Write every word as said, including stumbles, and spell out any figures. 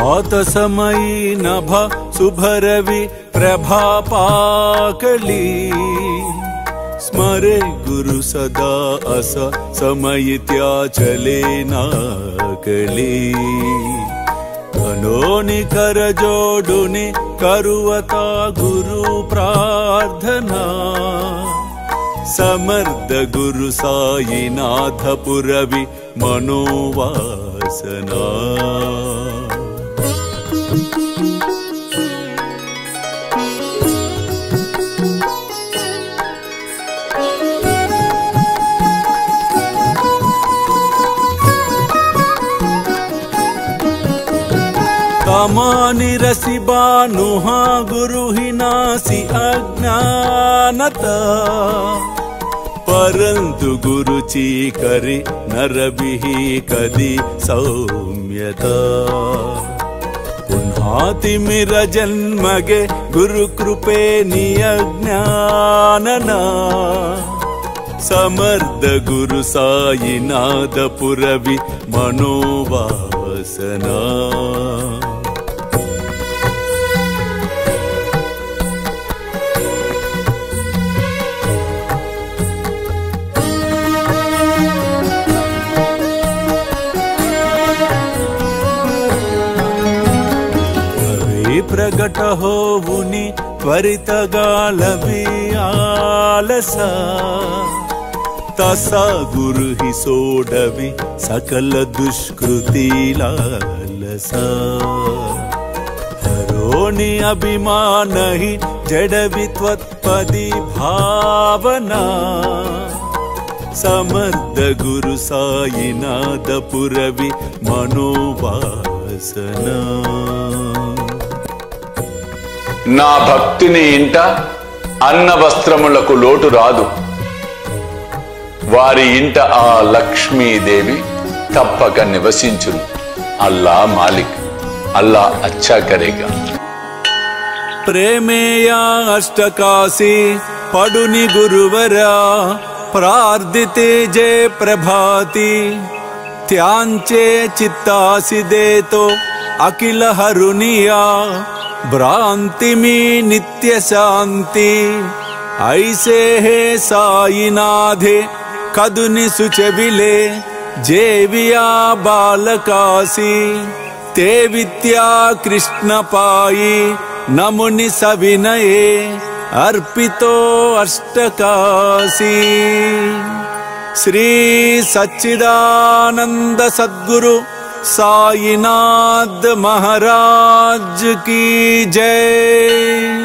भात समयी नभ शुभरवि प्रभापाकली स्मरे गुरु सदा अस समयित्या चले नाकली कनोनि कर जोडुनि करुवता गुरु प्रार्थना समर्थ गुरु साईनाथ पुरवि मनोवासना कामानि रसि बानुहा गुरु ही नासी अज्ञानता परंतु गुरु ची करि नरबिहि कदि सौम्यता पुन्हातिमिर जन्मगे गुरु कृपे नियज्ञानना समर्थ गुरु साईनाथ पुरवि मनोवासना प्रगट होवुनि त्वरित गालवि आलसा तसा गुरु ही सोडवि सकल दुष्कृति लालसा हरोनि अभिमान ही जडवि त्वत्पदि भावना समर्थ गुरु साईनाथ पुरवि मनोवासना నా భక్తుని ఇంట అన్న వస్త్రములకు లోటు రాదు వారి ఇంట ఆ లక్ష్మీదేవి తప్పక నివసించును అల్లా మాలిక్ అల్లా అచ్చా కరేగా ప్రేమేయా అష్టకాసి పడుని గురువరా ప్రార్థితే జే ప్రభాతి త్యాంచే చిత్తాసి దేతో అఖిల హరునియా भ्रांति में नित्य शांति ऐसे है साईनाथे कदुनि सुचबिले जेविया बालकासी ते विद्या कृष्ण पाई नमुनि सविनये अर्पितो अष्टकासी श्री सच्चिदानंद सद्गुरु साईनाथ महाराज की जय।